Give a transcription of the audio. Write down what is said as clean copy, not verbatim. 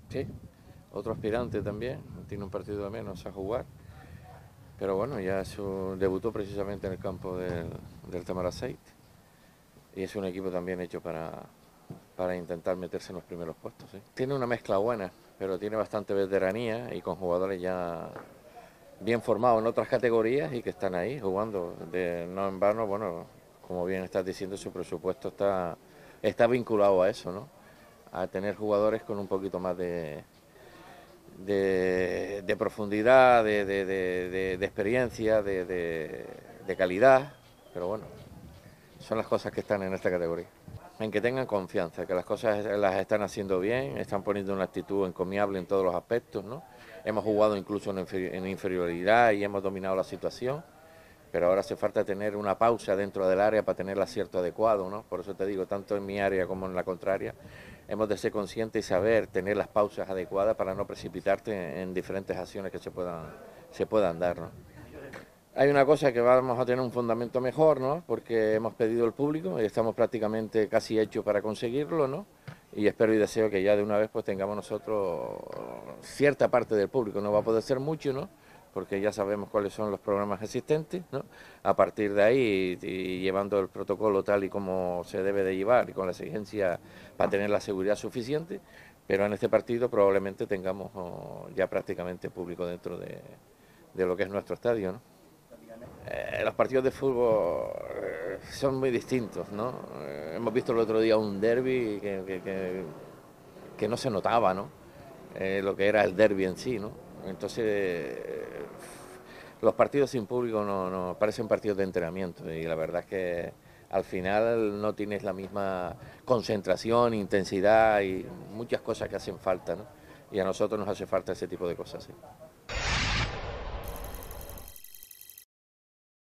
Sí, otro aspirante también, tiene un partido de menos a jugar, pero bueno, ya debutó precisamente en el campo del Tamaraceit y es un equipo también hecho para intentar meterse en los primeros puestos. ¿Sí? Tiene una mezcla buena, pero tiene bastante veteranía y con jugadores ya bien formados en otras categorías y que están ahí jugando. No en vano, bueno, como bien estás diciendo, su presupuesto está vinculado a eso, ¿no? A tener jugadores con un poquito más de profundidad, de experiencia, de calidad, pero bueno, son las cosas que están en esta categoría. En que tengan confianza, que las cosas las están haciendo bien, están poniendo una actitud encomiable en todos los aspectos, ¿no? Hemos jugado incluso en inferioridad y hemos dominado la situación, pero ahora hace falta tener una pausa dentro del área para tener el acierto adecuado, ¿no? Por eso te digo, tanto en mi área como en la contraria, hemos de ser conscientes y saber tener las pausas adecuadas para no precipitarte en diferentes acciones que se puedan dar, ¿no? Hay una cosa que vamos a tener un fundamento mejor, ¿no? Porque hemos pedido el público y estamos prácticamente casi hechos para conseguirlo, ¿no? Y espero y deseo que ya de una vez pues tengamos nosotros cierta parte del público, no va a poder ser mucho, ¿no? Porque ya sabemos cuáles son los programas existentes, ¿no? A partir de ahí y llevando el protocolo tal y como se debe de llevar y con la exigencia para tener la seguridad suficiente, pero en este partido probablemente tengamos ya prácticamente público dentro de lo que es nuestro estadio, ¿no? Los partidos de fútbol son muy distintos, ¿no? Hemos visto el otro día un derbi que no se notaba, ¿no? Lo que era el derbi en sí, ¿no? Entonces, los partidos sin público no parecen partidos de entrenamiento y la verdad es que al final no tienes la misma concentración, intensidad y muchas cosas que hacen falta, ¿no? Y a nosotros nos hace falta ese tipo de cosas, ¿sí?